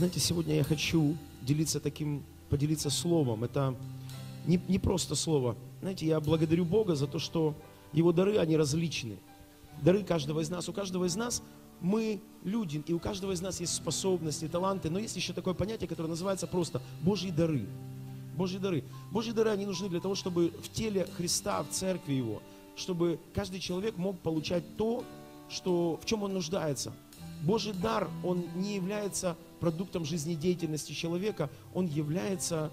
Знаете, сегодня я хочу поделиться словом. Это не просто слово. Знаете, я благодарю Бога за то, что Его дары, они различны. Дары каждого из нас. У каждого из нас мы люди, и у каждого из нас есть способности, таланты, но есть еще такое понятие, которое называется просто Божьи дары. Божьи дары. Божьи дары, они нужны для того, чтобы в теле Христа, в церкви Его, чтобы каждый человек мог получать то, в чем он нуждается. Божий дар, он не является продуктом жизнедеятельности человека, он является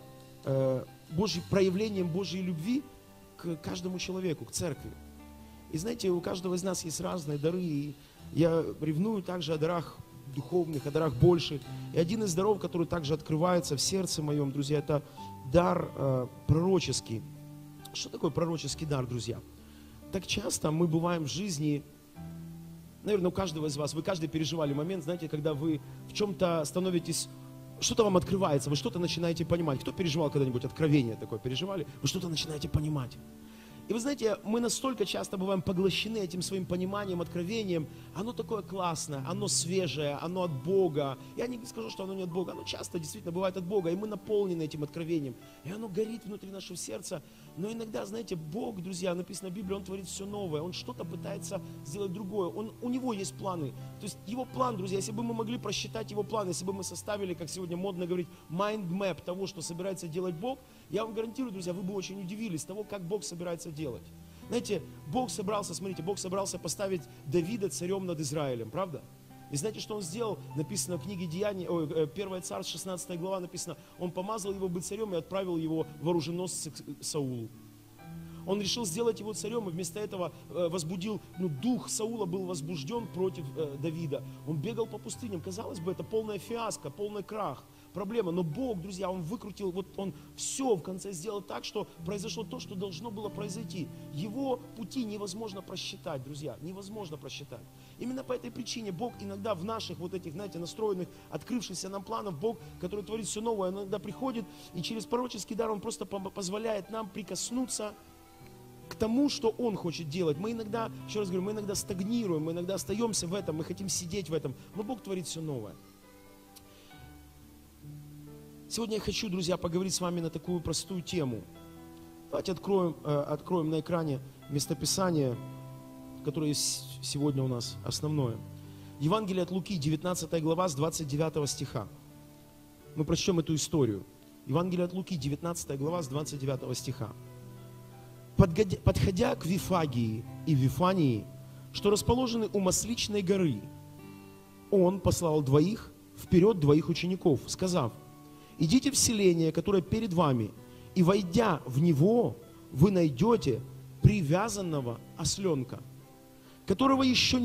проявлением Божьей любви к каждому человеку, к церкви. И знаете, у каждого из нас есть разные дары, и я ревную также о дарах духовных, о дарах больших. И один из даров, который также открывается в сердце моем, друзья, это дар пророческий. Что такое пророческий дар, друзья? Так часто мы бываем в жизни, наверное, у каждого из вас, вы каждый переживали момент, знаете, когда вы в чем-то становитесь, что-то вам открывается, вы что-то начинаете понимать. Кто переживал когда-нибудь откровение такое, переживали? Вы что-то начинаете понимать. И вы знаете, мы настолько часто бываем поглощены этим своим пониманием, откровением. Оно такое классное, оно свежее, оно от Бога. Я не скажу, что оно не от Бога, оно часто действительно бывает от Бога. И мы наполнены этим откровением. И оно горит внутри нашего сердца. Но иногда, знаете, Бог, друзья, написано в Библии, Он творит все новое. Он что-то пытается сделать другое. У Него есть планы. То есть Его план, друзья, если бы мы могли просчитать Его план, если бы мы составили, как сегодня модно говорить, mind map того, что собирается делать Бог, я вам гарантирую, друзья, вы бы очень удивились того, как Бог собирается делать. Знаете, Бог собрался поставить Давида царем над Израилем, правда? И знаете, что Он сделал? Написано в книге Деяний, 1 Царств, 16 глава, написано, Он помазал его быть царем и отправил его в оруженосцы к Саулу. Он решил сделать его царем, и вместо этого возбудил, дух Саула был возбужден против Давида. Он бегал по пустыням. Казалось бы, это полная фиаско, полный крах, проблема. Но Бог, друзья, Он выкрутил, Он все в конце сделал так, что произошло то, что должно было произойти. Его пути невозможно просчитать, друзья, невозможно просчитать. Именно по этой причине Бог иногда в наших этих, знаете, настроенных, открывшихся нам планах, Бог, который творит все новое, Он иногда приходит, и через пророческий дар Он просто позволяет нам прикоснуться к тому, что Он хочет делать. Мы иногда, еще раз говорю, мы иногда стагнируем, мы иногда остаемся в этом, мы хотим сидеть в этом, но Бог творит все новое. Сегодня я хочу, друзья, поговорить с вами на такую простую тему. Давайте откроем на экране местописание, которое сегодня у нас основное. Евангелие от Луки, 19 глава, с 29 стиха. Мы прочтем эту историю. Евангелие от Луки, 19 глава, с 29 стиха. Подходя к Вифагии и Вифании, что расположены у Масличной горы, Он послал вперед двоих учеников, сказав: идите в селение, которое перед вами, и, войдя в него, вы найдете привязанного осленка, на которого еще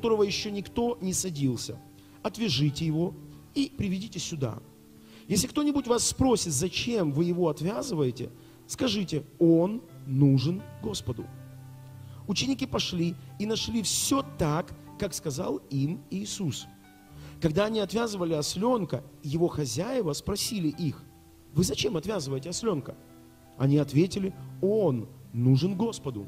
никто не садился. Отвяжите его и приведите сюда. Если кто-нибудь вас спросит, зачем вы его отвязываете, скажите: он нужен Господу. Ученики пошли и нашли все так, как сказал им Иисус. Когда они отвязывали осленка, его хозяева спросили их: вы зачем отвязываете осленка? Они ответили: он нужен Господу.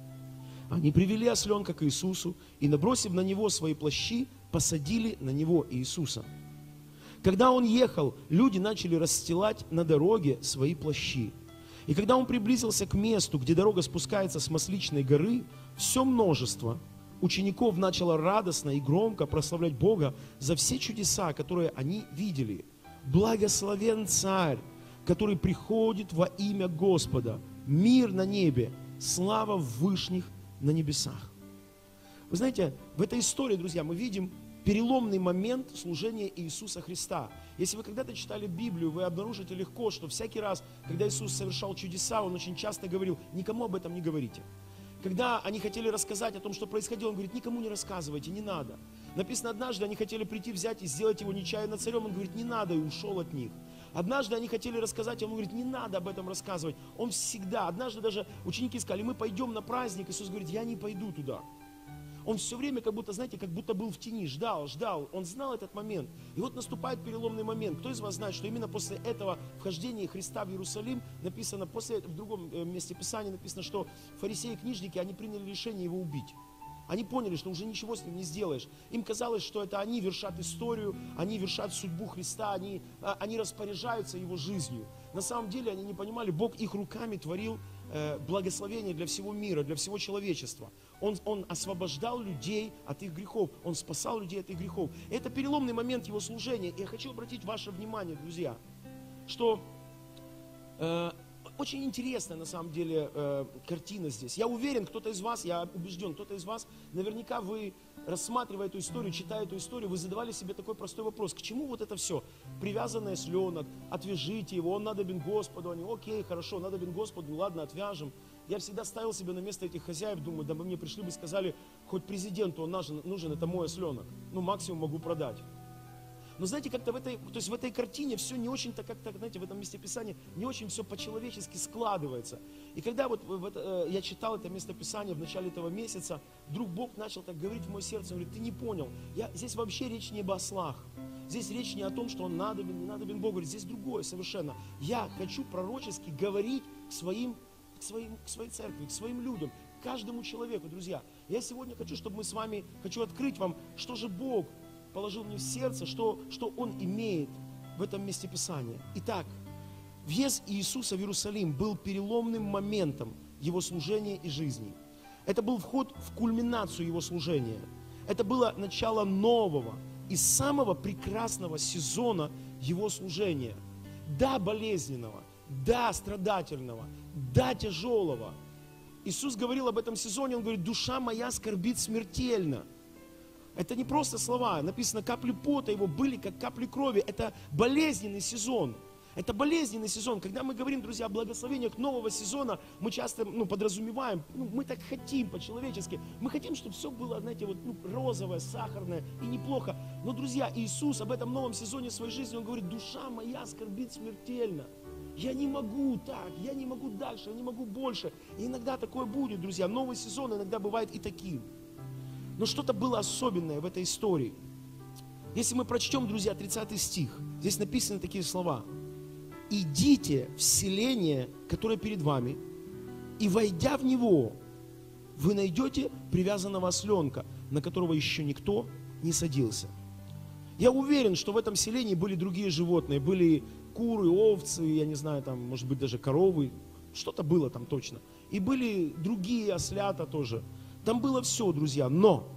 Они привели осленка к Иисусу и, набросив на него свои плащи, посадили на него Иисуса. Когда он ехал, люди начали расстилать на дороге свои плащи. И когда он приблизился к месту, где дорога спускается с Масличной горы, все множество учеников начало радостно и громко прославлять Бога за все чудеса, которые они видели. Благословен Царь, который приходит во имя Господа, мир на небе, слава в вышних на небесах. Вы знаете, в этой истории, друзья, мы видим переломный момент служения Иисуса Христа. Если вы когда-то читали Библию, вы обнаружите легко, что всякий раз, когда Иисус совершал чудеса, Он очень часто говорил: никому об этом не говорите. Когда они хотели рассказать о том, что происходило, Он говорит: никому не рассказывайте, не надо. Написано, однажды они хотели прийти, взять и сделать его нечаянно царем, Он говорит: не надо, и ушел от них. Однажды они хотели рассказать, Он говорит: не надо об этом рассказывать. Он всегда, однажды даже ученики сказали: мы пойдем на праздник. Иисус говорит: я не пойду туда. Он все время как будто был в тени, ждал. Он знал этот момент. И вот наступает переломный момент. Кто из вас знает, что именно после этого вхождения Христа в Иерусалим в другом месте Писания написано, что фарисеи и книжники, они приняли решение его убить. Они поняли, что уже ничего с ним не сделаешь. Им казалось, что это они вершат историю, они вершат судьбу Христа, они распоряжаются Его жизнью. На самом деле они не понимали, Бог их руками творил благословение для всего мира, для всего человечества. Он освобождал людей от их грехов, Он спасал людей от их грехов. Это переломный момент Его служения. И я хочу обратить ваше внимание, друзья, что очень интересная на самом деле картина здесь. Я уверен, кто-то из вас, я убежден, кто-то из вас, наверняка вы, рассматривая эту историю, читая эту историю, вы задавали себе такой простой вопрос: к чему вот это все? Привязанный осленок, отвяжите его, он надобен Господу. Они: окей, хорошо, надобен Господу, ладно, отвяжем. Я всегда ставил себя на место этих хозяев, думаю, да бы мне пришли бы и сказали, хоть президенту он нужен, это мой осленок. Ну, максимум могу продать. Но знаете, как-то в этой картине все не очень-то, как-то, знаете, в этом месте Писания не очень все по-человечески складывается. И когда я читал это местописание в начале этого месяца, вдруг Бог начал так говорить в мое сердце, он говорит: ты не понял, здесь вообще речь не об ослах, здесь речь не о том, что он надобен, не надобен Богу, здесь другое совершенно. Я хочу пророчески говорить к своей церкви, к своим людям, к каждому человеку, друзья. Я сегодня хочу, чтобы мы с вами, хочу открыть вам, что же Бог положил мне в сердце, что Он имеет в этом месте Писания. Итак, въезд Иисуса в Иерусалим был переломным моментом Его служения и жизни. Это был вход в кульминацию Его служения. Это было начало нового и самого прекрасного сезона Его служения. Да, болезненного, да, страдательного, да, тяжелого. Иисус говорил об этом сезоне, Он говорит: душа моя скорбит смертельно. Это не просто слова, написано, капли пота Его были, как капли крови. Это болезненный сезон. Это болезненный сезон. Когда мы говорим, друзья, о благословениях нового сезона, мы часто подразумеваем, мы так хотим по-человечески. Мы хотим, чтобы все было, знаете, розовое, сахарное и неплохо. Но, друзья, Иисус об этом новом сезоне своей жизни, Он говорит: душа моя скорбит смертельно. Я не могу так, я не могу дальше, я не могу больше. И иногда такое будет, друзья. Новый сезон иногда бывает и таким. Но что-то было особенное в этой истории. Если мы прочтем, друзья, 30 стих, здесь написаны такие слова: «Идите в селение, которое перед вами, и, войдя в него, вы найдете привязанного осленка, на которого еще никто не садился». Я уверен, что в этом селении были другие животные, были куры, овцы, я не знаю, там, может быть, даже коровы, что-то было там точно. И были другие ослята тоже. Там было все, друзья, но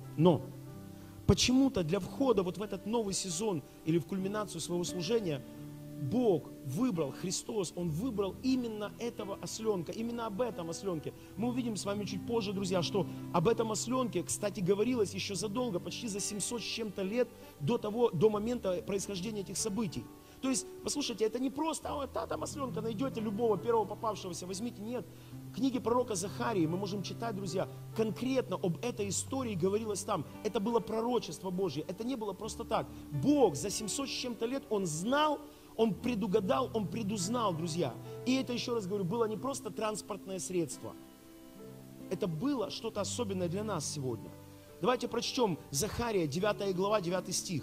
почему-то для входа вот в этот новый сезон или в кульминацию своего служения Бог выбрал, Христос, Он выбрал именно этого осленка, именно об этом осленке. Мы увидим с вами чуть позже, друзья, что об этом осленке, кстати, говорилось еще задолго, почти за 700 с чем-то лет до момента происхождения этих событий. То есть, послушайте, это не просто: там осленка, найдете любого первого попавшегося, возьмите. Нет. В книге пророка Захарии мы можем читать, друзья, конкретно об этой истории говорилось там. Это было пророчество Божье, это не было просто так. Бог за 700 с чем-то лет, Он знал, Он предугадал, Он предузнал, друзья. И это, еще раз говорю, было не просто транспортное средство. Это было что-то особенное для нас сегодня. Давайте прочтем Захария, 9 глава, 9 стих.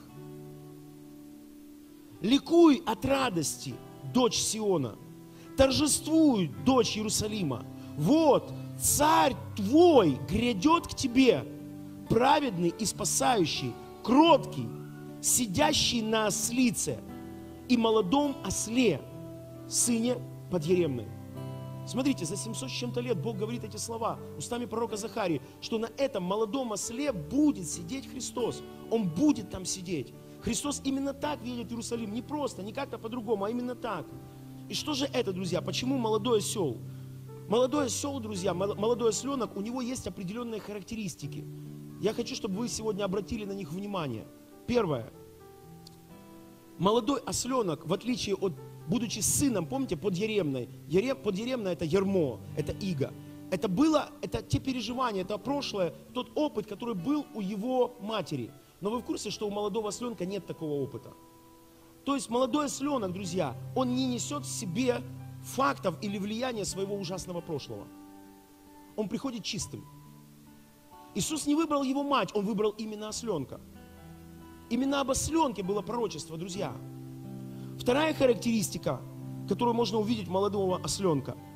«Ликуй от радости, дочь Сиона, торжествуй, дочь Иерусалима. Вот, царь твой грядет к тебе, праведный и спасающий, кроткий, сидящий на ослице и молодом осле, сыне подъеремной». Смотрите, за 700 с чем-то лет Бог говорит эти слова устами пророка Захарии, что на этом молодом осле будет сидеть Христос. Он будет там сидеть. Христос именно так едет в Иерусалим, не просто, не как-то по-другому, а именно так. И что же это, друзья? Почему молодой осел? Молодой осел, друзья, молодой осленок, у него есть определенные характеристики. Я хочу, чтобы вы сегодня обратили на них внимание. Первое. Молодой осленок, в отличие от, будучи сыном, помните, подъеремной. Подъеремная — это ярмо, это иго. Это те переживания, это прошлое, тот опыт, который был у его матери. Но вы в курсе, что у молодого осленка нет такого опыта? То есть молодой осленок, друзья, он не несет в себе фактов или влияния своего ужасного прошлого. Он приходит чистым. Иисус не выбрал его мать, Он выбрал именно осленка. Именно об осленке было пророчество, друзья. Вторая характеристика, которую можно увидеть у молодого осленка.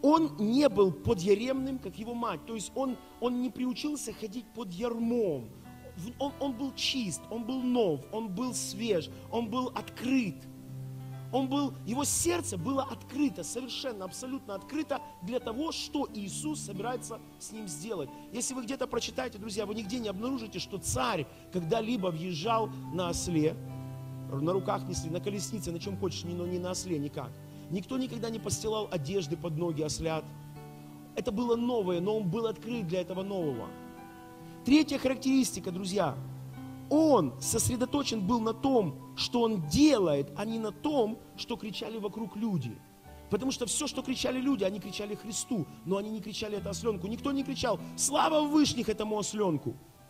он не был подъяремным, как его мать. То есть он не приучился ходить под ярмом. Он был чист, он был нов, он был свеж, он был открыт. Его сердце было открыто, совершенно, абсолютно открыто для того, что Иисус собирается с ним сделать. Если вы где-то прочитаете, друзья, вы нигде не обнаружите, что царь когда-либо въезжал на осле, на руках несли, на колеснице, на чем хочешь, но не на осле, никак. Никто никогда не постилал одежды под ноги ослят. Это было новое, но он был открыт для этого нового. Третья характеристика, друзья. Он сосредоточен был на том, что он делает, а не на том, что кричали вокруг люди. Потому что все, что кричали люди, они кричали Христу, но они не кричали это осленку. Никто не кричал «Слава Вышних этому осленку!»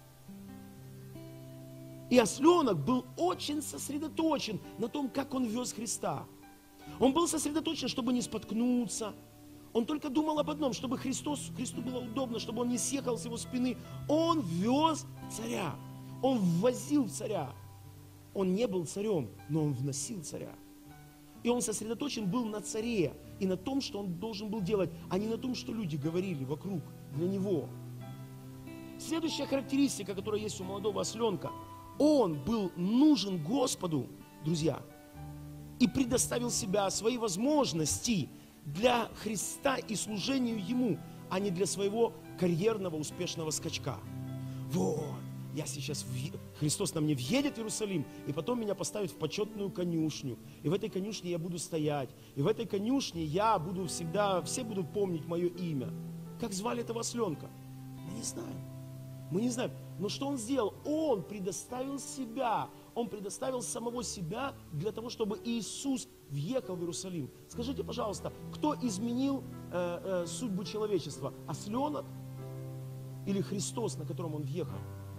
И осленок был очень сосредоточен на том, как он вез Христа. Он был сосредоточен, чтобы не споткнуться. Он только думал об одном, чтобы Христу было удобно, чтобы он не съехал с его спины. Он вез царя. Он ввозил царя. Он не был царем, но он вносил царя. И он сосредоточен был на царе и на том, что он должен был делать, а не на том, что люди говорили вокруг для него. Следующая характеристика, которая есть у молодого осленка, он был нужен Господу, друзья, и предоставил себя, свои возможности для Христа и служению Ему, а не для своего карьерного успешного скачка. Вот. Я сейчас, Христос на мне въедет в Иерусалим, и потом меня поставит в почетную конюшню. И в этой конюшне я буду стоять. И в этой конюшне я буду всегда, все будут помнить мое имя. Как звали этого осленка? Мы не знаем. Мы не знаем. Но что он сделал? Он предоставил себя. Он предоставил самого себя для того, чтобы Иисус въехал в Иерусалим. Скажите, пожалуйста, кто изменил судьбу человечества? Осленок или Христос, на котором он въехал?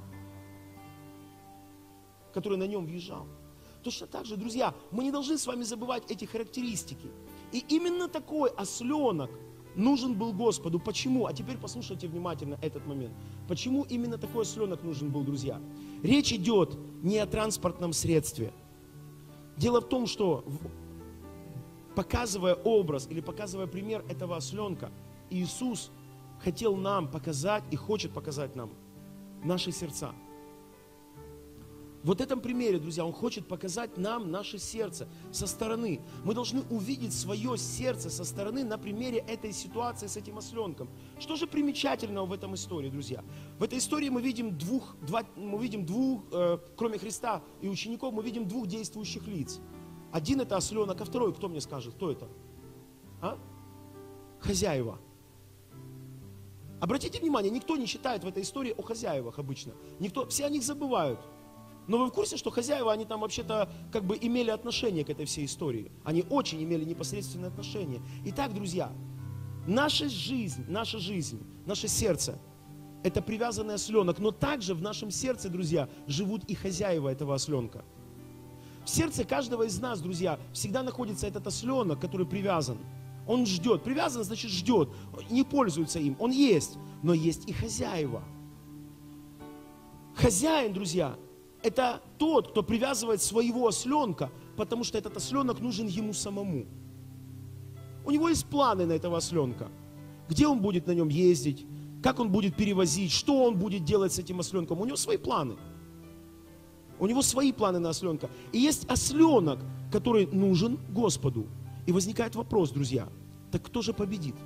Который на нем въезжал. Точно так же, друзья, мы не должны с вами забывать эти характеристики. И именно такой осленок нужен был Господу. Почему? А теперь послушайте внимательно этот момент. Почему именно такой осленок нужен был, друзья? Речь идет не о транспортном средстве. Дело в том, что показывая образ или показывая пример этого осленка, Иисус хотел нам показать и хочет показать нам наши сердца. Вот в этом примере, друзья, Он хочет показать нам наше сердце со стороны. Мы должны увидеть свое сердце со стороны на примере этой ситуации с этим осленком. Что же примечательного в этом истории, друзья? В этой истории мы видим кроме Христа и учеников, мы видим двух действующих лиц. Один это осленок, а второй, кто мне скажет, кто это? Хозяева. Обратите внимание, никто не читает в этой истории о хозяевах обычно. Все о них забывают. Но вы в курсе, что хозяева, они там вообще-то как бы имели отношение к этой всей истории? Они очень имели непосредственное отношение. Итак, друзья, наша жизнь, наше сердце – это привязанный осленок. Но также в нашем сердце, друзья, живут и хозяева этого осленка. В сердце каждого из нас, друзья, всегда находится этот осленок, который привязан. Он ждет. Привязан, значит, ждет. Не пользуется им. Он есть. Но есть и хозяева. Хозяин, друзья, это тот, кто привязывает своего осленка, потому что этот осленок нужен ему самому. У него есть планы на этого осленка. Где он будет на нем ездить, как он будет перевозить, что он будет делать с этим осленком. У него свои планы. У него свои планы на осленка. И есть осленок, который нужен Господу. И возникает вопрос, друзья, так кто же победит?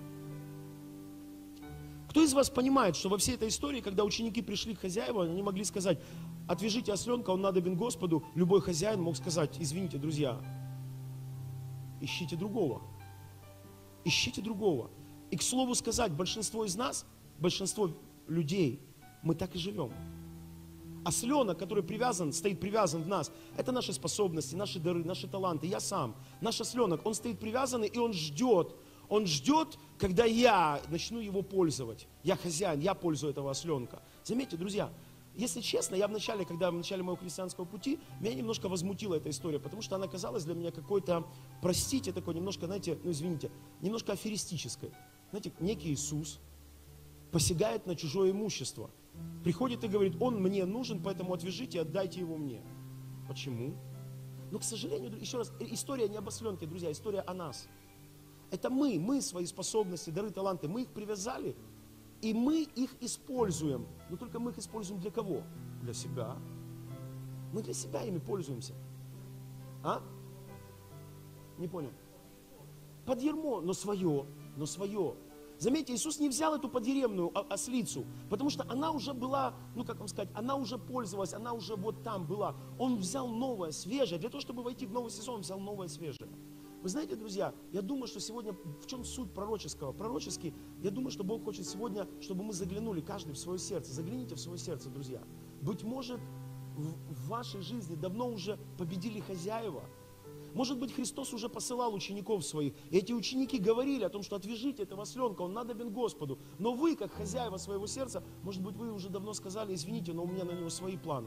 Кто из вас понимает, что во всей этой истории, когда ученики пришли к хозяевам, они могли сказать: отвяжите осленка, он надобен Господу. Любой хозяин мог сказать: извините, друзья, ищите другого. Ищите другого. И, к слову сказать, большинство из нас, большинство людей, мы так и живем. Осленок, который стоит привязан в нас, это наши способности, наши дары, наши таланты. Я сам, наш осленок, он стоит привязанный, и он ждет. Он ждет, когда я начну его пользовать. Я хозяин, я пользую этого осленка. Заметьте, друзья, если честно, в начале моего христианского пути, меня немножко возмутила эта история, потому что она казалась для меня какой-то, простите, такой немножко, знаете, немножко аферистической. Знаете, некий Иисус посягает на чужое имущество. Приходит и говорит: он мне нужен, поэтому отвяжите и отдайте его мне. Почему? Но, к сожалению, еще раз, история не об осленке, друзья, история о нас. Это мы свои способности, дары, таланты, мы их привязали, и мы их используем. Но только мы их используем для кого? Для себя. Мы для себя ими пользуемся. А? Не понял. Под ярмо, но свое. Заметьте, Иисус не взял эту подъеремную ослицу, потому что она уже была, как вам сказать, она уже пользовалась, она уже вот там была. Он взял новое, свежее. Для того, чтобы войти в новый сезон, он взял новое, свежее. Вы знаете, друзья, я думаю, что сегодня, в чем суть пророческого? Пророческий, я думаю, что Бог хочет сегодня, чтобы мы заглянули, каждый в свое сердце. Загляните в свое сердце, друзья. Быть может, в вашей жизни давно уже победили хозяева. Может быть, Христос уже посылал учеников своих, и эти ученики говорили о том, что отвяжите этого осленка, он надобен Господу. Но вы, как хозяева своего сердца, может быть, вы уже давно сказали, извините, но у меня на него свои планы.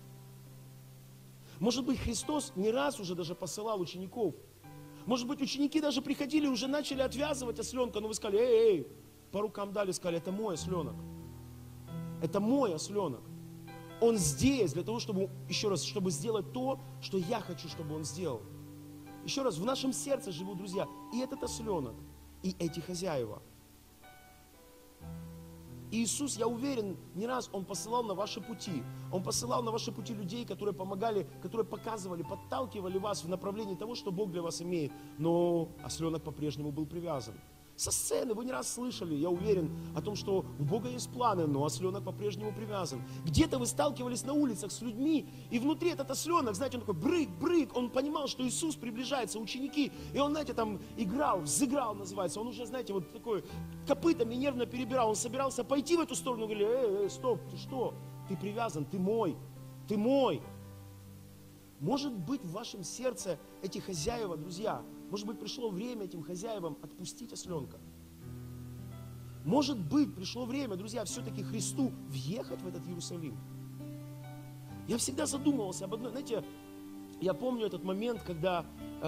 Может быть, Христос не раз уже даже посылал учеников. Может быть, ученики даже приходили и уже начали отвязывать осленка, но вы сказали, эй, по рукам дали, сказали, это мой осленок. Это мой осленок. Он здесь для того, чтобы, еще раз, чтобы сделать то, что я хочу, чтобы он сделал. Еще раз, в нашем сердце живут, друзья, и этот осленок, и эти хозяева. И Иисус, я уверен, не раз Он посылал на ваши пути. Он посылал на ваши пути людей, которые помогали, которые показывали, подталкивали вас в направлении того, что Бог для вас имеет. Но осленок по-прежнему был привязан. Со сцены вы не раз слышали, я уверен, о том, что у Бога есть планы, но осленок по-прежнему привязан. Где-то вы сталкивались на улицах с людьми, и внутри этот осленок, знаете, он такой брык, он понимал, что Иисус приближается, ученики, и он, знаете, там играл, взыграл, называется, он уже, знаете, вот такой копытами нервно перебирал, он собирался пойти в эту сторону, говорили, стоп, ты что, ты привязан, ты мой. Может быть, в вашем сердце эти хозяева, друзья, может быть, пришло время этим хозяевам отпустить осленка. Может быть, пришло время, друзья, все-таки Христу въехать в этот Иерусалим. Я всегда задумывался об одном, знаете, я помню этот момент, когда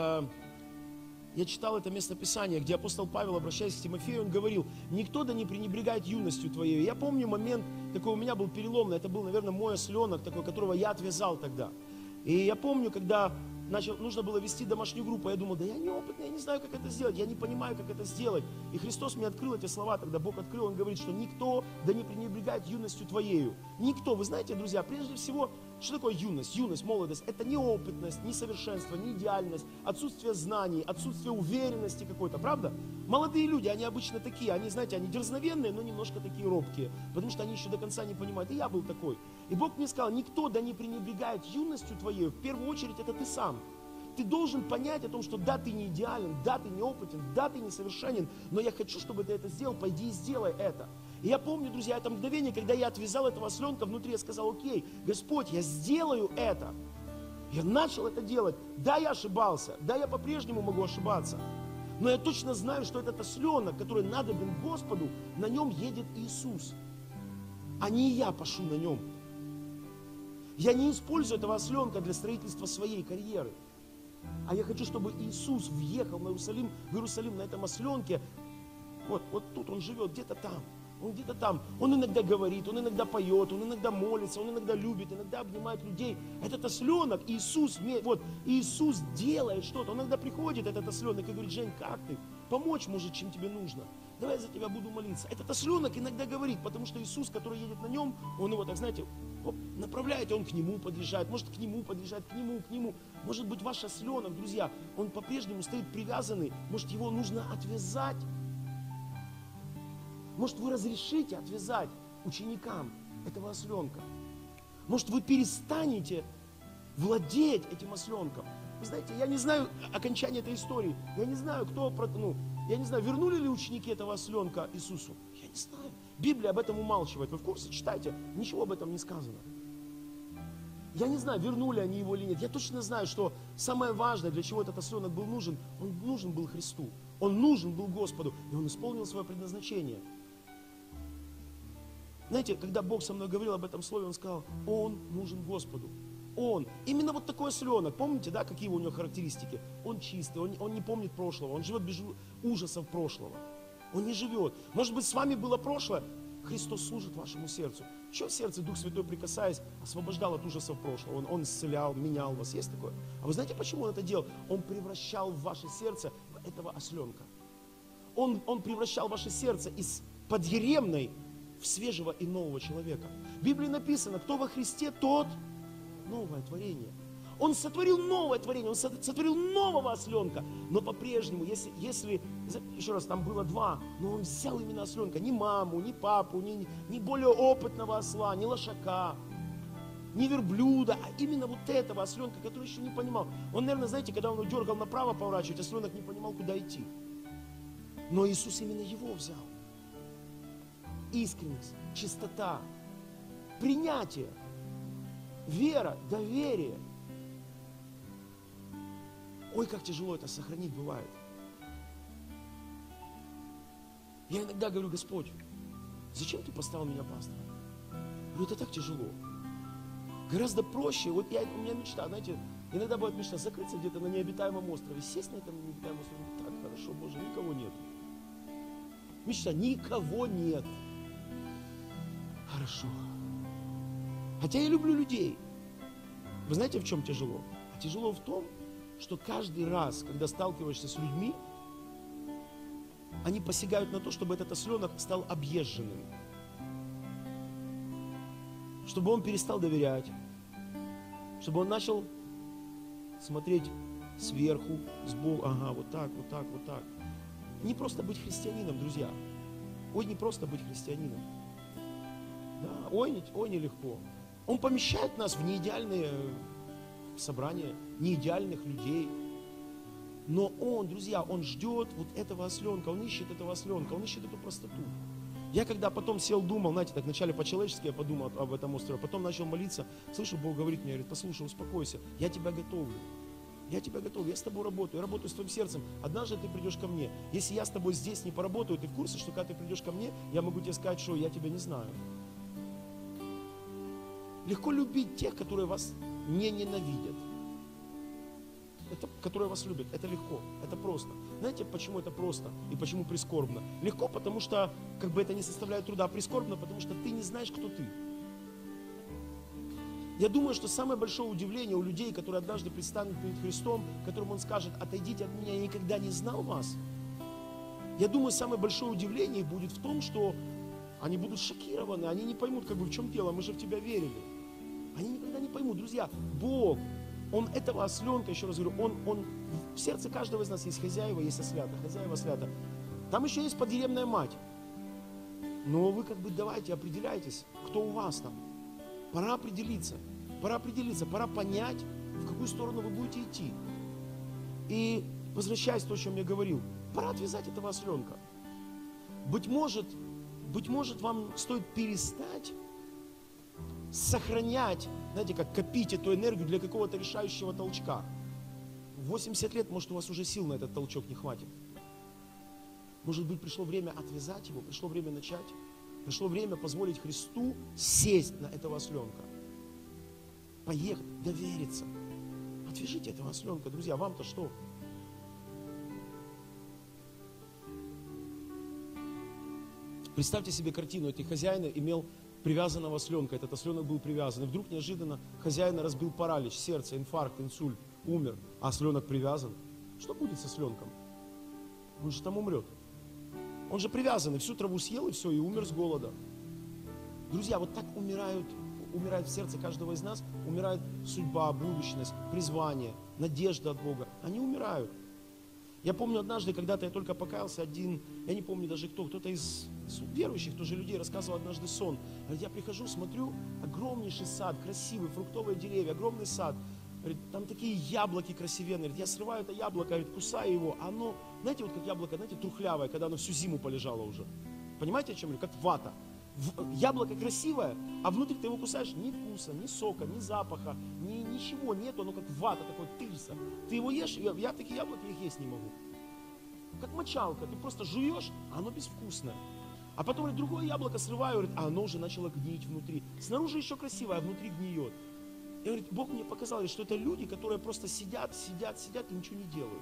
я читал это местописание, где апостол Павел, обращаясь к Тимофею, он говорил, никто да не пренебрегает юностью твоей. Я помню момент, такой у меня был переломный, это был, наверное, мой осленок, такой, которого я отвязал тогда. И я помню, когда нужно было вести домашнюю группу, я думал, да я неопытный, я не знаю, как это сделать, я не понимаю, как это сделать. И Христос мне открыл эти слова, тогда Бог открыл, Он говорит, что никто да не пренебрегает юностью твоею. Никто, вы знаете, друзья, прежде всего, что такое юность? Юность, молодость, это не опытность, не совершенство, не идеальность, отсутствие знаний, отсутствие уверенности какой-то, правда? Молодые люди, они обычно такие, они, знаете, они дерзновенные, но немножко такие робкие, потому что они еще до конца не понимают, и я был такой. И Бог мне сказал, никто да не пренебрегает юностью твоей, в первую очередь это ты сам. Ты должен понять о том, что да, ты не идеален, да, ты неопытен, да, ты несовершенен, но я хочу, чтобы ты это сделал, пойди и сделай это. И я помню, друзья, это мгновение, когда я отвязал этого осленка внутри, я сказал, окей, Господь, я сделаю это. Я начал это делать. Да, я ошибался, да, я по-прежнему могу ошибаться. Но я точно знаю, что этот осленок, который надобен Господу, на нем едет Иисус. А не я пашу на нем. Я не использую этого осленка для строительства своей карьеры. А я хочу, чтобы Иисус въехал в Иерусалим на этом осленке. Вот тут он живет, где-то там. Он где-то там. Он иногда говорит, он иногда поет, он иногда молится, он иногда любит, иногда обнимает людей. Этот осленок, Иисус делает что-то. Он иногда приходит, этот осленок, и говорит, Жень, как ты? Помочь может, чем тебе нужно. Давай я за тебя буду молиться. Этот осленок иногда говорит, потому что Иисус, который едет на нем, он его так, знаете, направляет, и он к нему подъезжает, может к нему подъезжает, к нему. Может быть, ваш осленок, друзья, он по-прежнему стоит привязанный, может, его нужно отвязать. Может, вы разрешите отвязать ученикам этого осленка. Может, вы перестанете владеть этим осленком. Вы знаете, я не знаю окончания этой истории. Я не знаю, вернули ли ученики этого осленка Иисусу. Я не знаю. Библия об этом умалчивает. Вы в курсе? Читайте. Ничего об этом не сказано. Я не знаю, вернули они его или нет. Я точно знаю, что самое важное, для чего этот осленок был нужен, он нужен был Христу. Он нужен был Господу. И он исполнил свое предназначение. Знаете, когда Бог со мной говорил об этом слове, Он сказал, Он нужен Господу. Он. Именно вот такой осленок. Помните, да, какие у него характеристики? Он чистый, он не помнит прошлого, он живет без ужасов прошлого. Он не живет. Может быть, с вами было прошлое, Христос служит вашему сердцу. Еще в сердце Дух Святой, прикасаясь, освобождал от ужасов прошлого. Он исцелял, менял вас. Есть такое? А вы знаете, почему Он это делал? Он превращал в ваше сердце этого осленка. Он превращал ваше сердце из подъеремной в свежего и нового человека. В Библии написано, кто во Христе, тот новое творение. Он сотворил новое творение, Он сотворил нового осленка. Но по-прежнему, если, еще раз, там было два, но Он взял именно осленка, не маму, не папу, не более опытного осла, не лошака, не верблюда, а именно вот этого осленка, который еще не понимал. Он, наверное, знаете, когда он его дергал направо поворачивать, осленок не понимал, куда идти. Но Иисус именно его взял. Искренность, чистота, принятие, вера, доверие. Ой, как тяжело это сохранить бывает. Я иногда говорю: Господь, зачем Ты поставил меня пастором? Говорю, это так тяжело. Гораздо проще, вот у меня мечта, знаете, иногда бывает мечта закрыться где-то на необитаемом острове, сесть на этом необитаемом острове, так хорошо, Боже, никого нет. Мечта, никого нет. Хорошо. Хотя я люблю людей. Вы знаете, в чем тяжело? А тяжело в том, что каждый раз, когда сталкиваешься с людьми, они посягают на то, чтобы этот осленок стал объезженным. Чтобы он перестал доверять. Чтобы он начал смотреть сверху, сбоку. Ага, вот так, вот так, вот так. Не просто быть христианином, друзья. Ой, не просто быть христианином. Да, ой, нелегко. Он помещает нас в неидеальные собрания, неидеальных людей. Но Он, друзья, Он ждет вот этого осленка, Он ищет этого осленка, Он ищет эту простоту. Я когда потом сел, думал, знаете, так вначале по-человечески я подумал об этом острове, потом начал молиться, слышу, Бог говорит мне, говорит, послушай, успокойся, я тебя готовлю. Я тебя готовлю, я с тобой работаю, я работаю с твоим сердцем. Однажды ты придешь ко мне. Если я с тобой здесь не поработаю, ты в курсе, что когда ты придешь ко мне, я могу тебе сказать, что я тебя не знаю. Легко любить тех, которые вас не ненавидят. Это, которые вас любят. Это легко, это просто. Знаете, почему это просто и почему прискорбно? Легко, потому что как бы это не составляет труда, а прискорбно, потому что ты не знаешь, кто ты. Я думаю, что самое большое удивление у людей, которые однажды предстанут перед Христом, которым Он скажет: отойдите от меня, я никогда не знал вас. Я думаю, самое большое удивление будет в том, что они будут шокированы, они не поймут, как бы в чем дело, мы же в тебя верили. Они никогда не поймут. Друзья, Бог, Он этого осленка, еще раз говорю, Он в сердце каждого из нас есть хозяева, есть ослята, хозяева, ослята. Там еще есть подъеремная мать. Но вы как бы давайте определяйтесь, кто у вас там. Пора определиться, пора понять, в какую сторону вы будете идти. И возвращаясь к тому, о чем я говорил, пора отвязать этого осленка. Быть может, вам стоит перестать сохранять, знаете, как копить эту энергию для какого-то решающего толчка. В 80 лет, может, у вас уже сил на этот толчок не хватит. Может быть, пришло время отвязать его, пришло время начать. Пришло время позволить Христу сесть на этого осленка. Поехать, довериться. Отвяжите этого осленка, друзья, вам-то что? Представьте себе картину, этот хозяин имел привязанного осленка, этот осленок был привязан. И вдруг неожиданно хозяина разбил паралич, сердце, инфаркт, инсульт, умер, а осленок привязан. Что будет с осленком? Он же там умрет. Он же привязан, и всю траву съел, и все, и умер с голода. Друзья, вот так умирает в сердце каждого из нас, умирает судьба, будущность, призвание, надежда от Бога. Они умирают. Я помню однажды, когда-то я только покаялся, я не помню даже кто-то из верующих, тоже людей рассказывал однажды сон. Говорит, я прихожу, смотрю, огромнейший сад, красивый, фруктовые деревья, огромный сад. Говорит, там такие яблоки красивенные. Говорит, я срываю это яблоко, говорит, кусаю его. Оно, знаете, вот как яблоко, знаете, трухлявое, когда оно всю зиму полежало уже. Понимаете, о чем я говорю? Как вата. Яблоко красивое, а внутри ты его кусаешь, ни вкуса, ни сока, ни запаха, ничего нету, оно как вата, такой тырса. Ты его ешь, я такие яблоки их есть не могу. Как мочалка, ты просто жуешь, а оно безвкусное. А потом, говорит, другое яблоко срываю, говорит, а оно уже начало гнить внутри. Снаружи еще красивое, а внутри гниет. И говорит, Бог мне показал, что это люди, которые просто сидят и ничего не делают.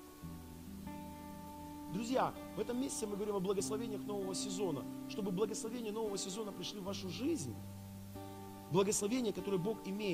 Друзья, в этом месяце мы говорим о благословениях нового сезона. Чтобы благословения нового сезона пришли в вашу жизнь, благословения, которые Бог имеет,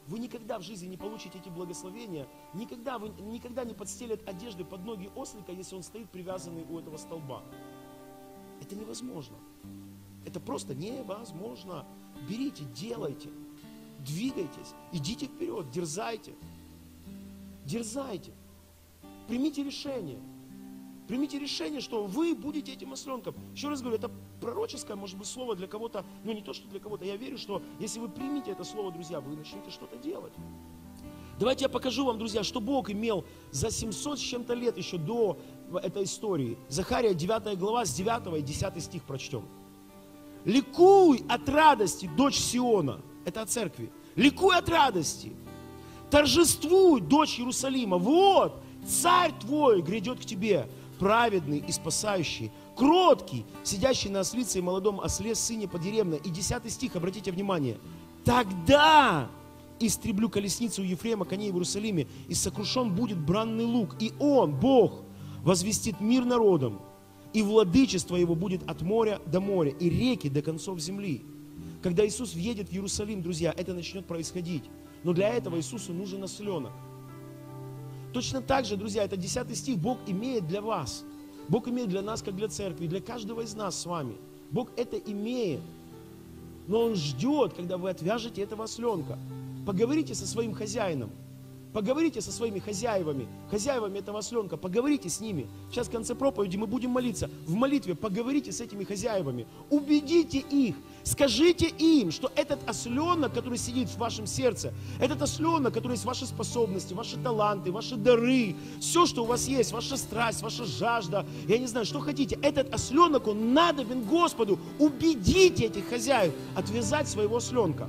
вы никогда в жизни не получите эти благословения, никогда не подстелят одежды под ноги ослика, если он стоит привязанный у этого столба. Это невозможно. Это просто невозможно. Берите, делайте, двигайтесь, идите вперед, дерзайте. Дерзайте. Примите решение. Примите решение, что вы будете этим осленком. Еще раз говорю, это пророческое, может быть, слово для кого-то, но не то, что для кого-то. Я верю, что если вы примете это слово, друзья, вы начнете что-то делать. Давайте я покажу вам, друзья, что Бог имел за 700 с чем-то лет еще до этой истории. Захария 9 глава, с 9 и 10 стих прочтем. «Ликуй от радости, дочь Сиона». Это о церкви. «Ликуй от радости, торжествуй, дочь Иерусалима. Вот, царь твой грядет к тебе, праведный и спасающий, кроткий, сидящий на ослице и молодом осле, сыне подеревной». И 10 стих, обратите внимание. «Тогда истреблю колесницу Ефрема, коней в Иерусалиме, и сокрушен будет бранный лук, и он, Бог, возвестит мир народам, и владычество его будет от моря до моря, и реки до концов земли». Когда Иисус въедет в Иерусалим, друзья, это начнет происходить. Но для этого Иисусу нужен осленок. Точно так же, друзья, это 10 стих, Бог имеет для вас. Бог имеет для нас, как для церкви, для каждого из нас с вами. Бог это имеет. Но Он ждет, когда вы отвяжете этого осленка. Поговорите со своим хозяином. Поговорите со своими хозяевами этого осленка, поговорите с ними. Сейчас в конце проповеди мы будем молиться. В молитве поговорите с этими хозяевами, убедите их, скажите им, что этот осленок, который сидит в вашем сердце, этот осленок, который есть ваши способности, ваши таланты, ваши дары, все, что у вас есть, ваша страсть, ваша жажда, я не знаю, что хотите, этот осленок, он надобен Господу. Убедите этих хозяев отвязать своего осленка.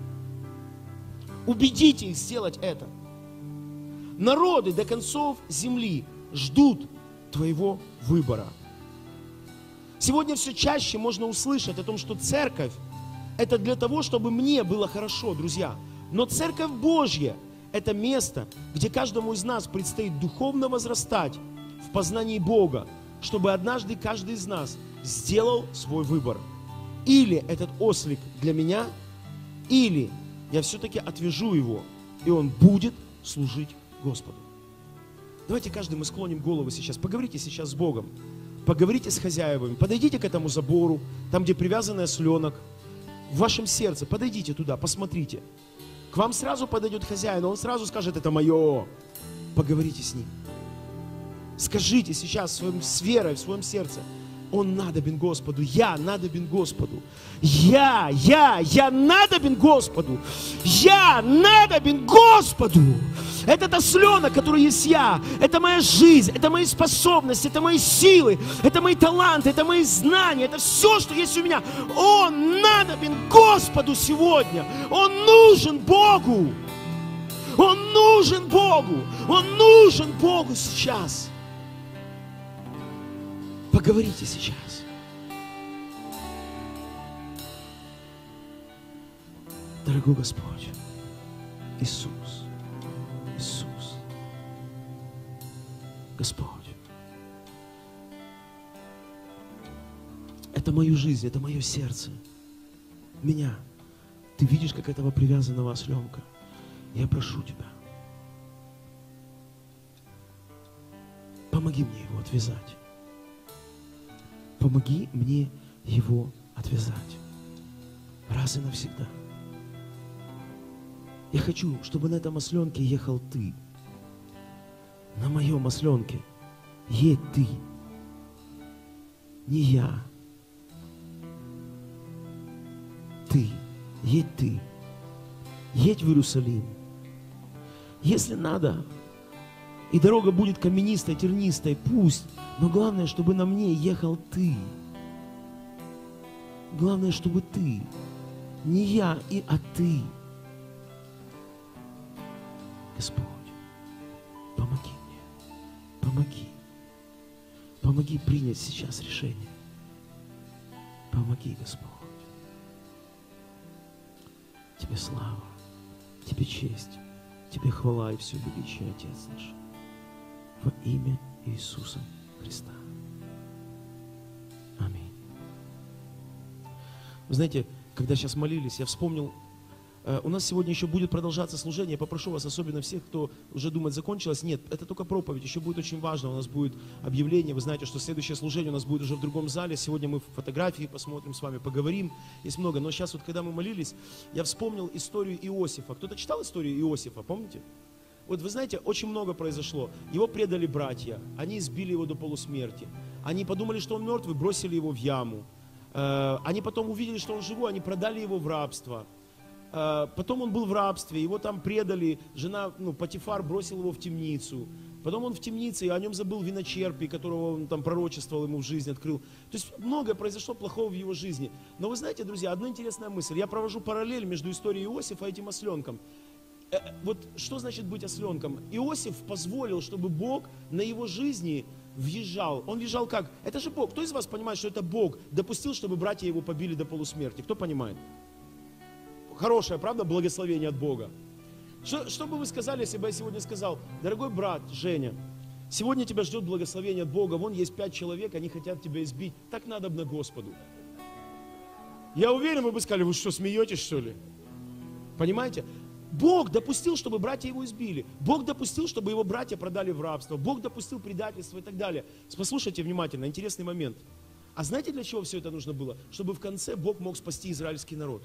Убедите их сделать это. Народы до концов земли ждут твоего выбора. Сегодня все чаще можно услышать о том, что церковь – это для того, чтобы мне было хорошо, друзья. Но церковь Божья – это место, где каждому из нас предстоит духовно возрастать в познании Бога, чтобы однажды каждый из нас сделал свой выбор. Или этот ослик для меня, или я все-таки отвяжу его, и он будет служить Господу. Давайте каждый мы склоним голову сейчас. Поговорите сейчас с Богом. Поговорите с хозяевами. Подойдите к этому забору, там, где привязанный осленок. В вашем сердце подойдите туда, посмотрите. К вам сразу подойдет хозяин, он сразу скажет: это мое. Поговорите с ним. Скажите сейчас с верой в своем сердце: он надобен Господу, я надобен Господу. Я надобен Господу. Я надобен Господу. Этот осленок, который есть я, это моя жизнь, это мои способности, это мои силы, это мои таланты, это мои знания, это все, что есть у меня. Он надобен Господу сегодня. Он нужен Богу. Он нужен Богу. Он нужен Богу сейчас. Поговорите сейчас. Дорогой Господь, Иисус, Господь, это мою жизнь, это мое сердце. Меня. Ты видишь, как этого привязанного осленка. Я прошу Тебя, помоги мне его отвязать. Помоги мне его отвязать. Раз и навсегда. Я хочу, чтобы на этом осленке ехал Ты. На моем осленке едь Ты. Не я. Ты. Едь Ты. Едь в Иерусалим. Если надо, и дорога будет каменистой, тернистой, пусть. Но главное, чтобы на мне ехал Ты. Главное, чтобы Ты. Не я, а Ты. Господь, помоги мне. Помоги. Помоги принять сейчас решение. Помоги, Господь. Тебе слава, Тебе честь, Тебе хвала и все величие, Отец наш. Во имя Иисуса Христа. Аминь. Вы знаете, когда сейчас молились, я вспомнил У нас сегодня еще будет продолжаться служение. Я попрошу вас, особенно всех, кто уже думает, закончилось. Нет, это только проповедь. Еще будет очень важно. У нас будет объявление. Вы знаете, что следующее служение у нас будет уже в другом зале. Сегодня мы фотографии посмотрим с вами, поговорим. Есть много. Но сейчас вот, когда мы молились, я вспомнил историю Иосифа. Кто-то читал историю Иосифа, помните? Вот вы знаете, очень много произошло. Его предали братья. Они избили его до полусмерти. Они подумали, что он мертвый, бросили его в яму. Они потом увидели, что он живой, они продали его в рабство. Потом он был в рабстве, его там предали, жена, Потифар бросил его в темницу. Потом он в темнице, и о нем забыл виночерпий, которого он там пророчествовал ему в жизни, открыл. То есть многое произошло плохого в его жизни. Но вы знаете, друзья, одна интересная мысль. Я провожу параллель между историей Иосифа и этим осленком. Вот что значит быть осленком? Иосиф позволил, чтобы Бог на его жизни въезжал. Он въезжал как? Это же Бог. Кто из вас понимает, что это Бог допустил, чтобы братья его побили до полусмерти? Кто понимает? Хорошее, правда, благословение от Бога. Что бы вы сказали, если бы я сегодня сказал: дорогой брат Женя, сегодня тебя ждет благословение от Бога, вон есть 5 человек, они хотят тебя избить, так надобно Господу. Я уверен, вы бы сказали: вы что, смеетесь, что ли? Понимаете? Бог допустил, чтобы братья его избили. Бог допустил, чтобы его братья продали в рабство. Бог допустил предательство и так далее. Послушайте внимательно, интересный момент. А знаете, для чего все это нужно было? Чтобы в конце Бог мог спасти израильский народ.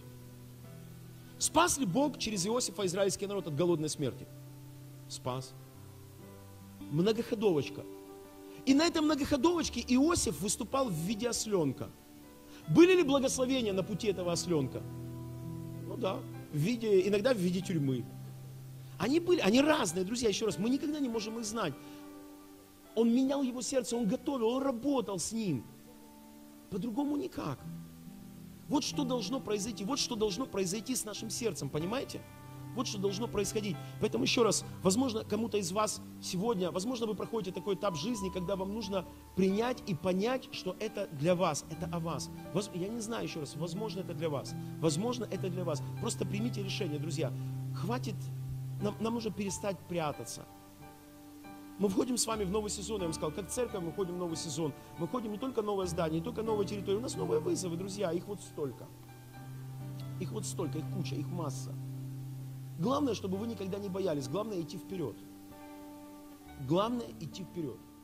Спас ли Бог через Иосифа израильский народ от голодной смерти? Спас. Многоходовочка. И на этой многоходовочке Иосиф выступал в виде осленка. Были ли благословения на пути этого осленка? Ну да, иногда в виде тюрьмы. Они разные, друзья, еще раз, мы никогда не можем их знать. Он менял его сердце, он готовил, он работал с ним. По-другому никак. Вот что должно произойти, вот что должно произойти с нашим сердцем, понимаете? Вот что должно происходить. Поэтому еще раз, возможно, кому-то из вас сегодня, возможно, вы проходите такой этап жизни, когда вам нужно принять и понять, что это для вас, это о вас. Я не знаю, еще раз, возможно, это для вас. Возможно, это для вас. Просто примите решение, друзья. Хватит, нам нужно перестать прятаться. Мы входим с вами в новый сезон, я вам сказал, как церковь мы входим в новый сезон. Мы входим не только в новое здание, не только в новую территорию, у нас новые вызовы, друзья, их вот столько. Их вот столько, их куча, их масса. Главное, чтобы вы никогда не боялись, главное идти вперед. Главное идти вперед.